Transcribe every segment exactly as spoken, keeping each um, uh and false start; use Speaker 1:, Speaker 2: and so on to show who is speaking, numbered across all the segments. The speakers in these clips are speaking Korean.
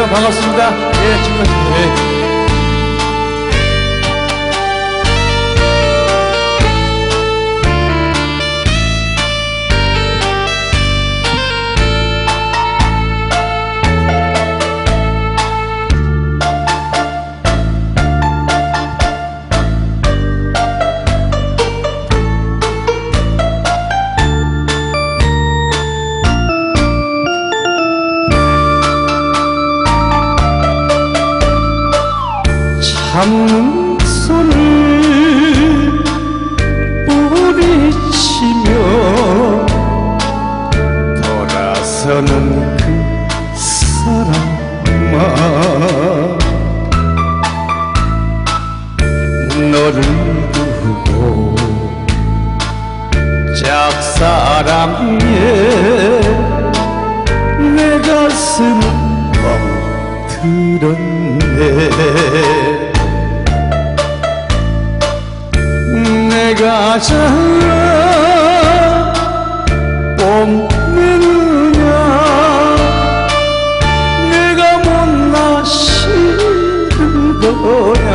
Speaker 1: 여러분 반갑습니다. 예, 축하드립니다. 예.
Speaker 2: 참는 손을 뿌리치며 돌아서는 그 사람아, 너를 두고 짝사랑에 내 가슴을 멍들었네. 내가 잘나 뽐내느냐, 내가 못나 싫은 거냐.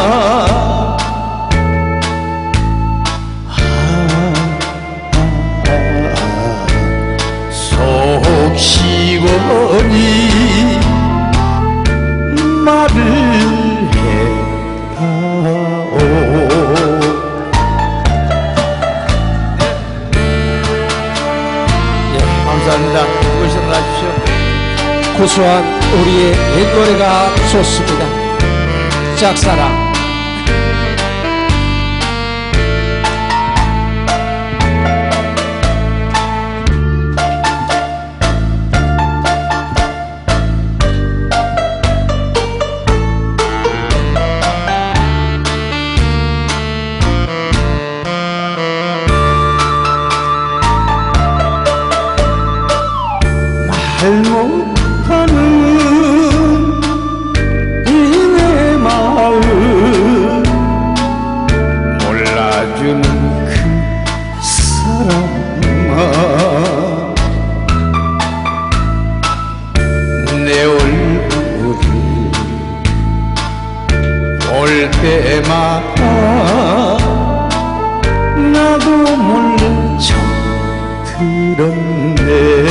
Speaker 2: 아, 아, 아, 속 시원히 말을 해다오.
Speaker 1: 감사합니다. 고생 많으십시오.
Speaker 3: 고소한 우리의 옛 노래가 좋습니다. 짝사랑.
Speaker 2: 말 못하는 이 내 마음 몰라주는 그 사람아, 내 얼굴을 볼 때마다 나도 몰래 정들었네.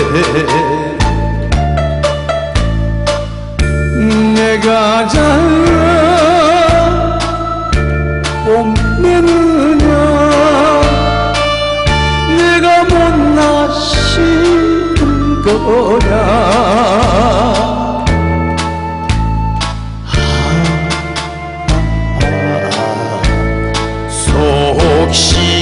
Speaker 2: 내가 잘나 뽐내느냐, 내가 못나 싫은 거냐. 아, 아, 아, 속 시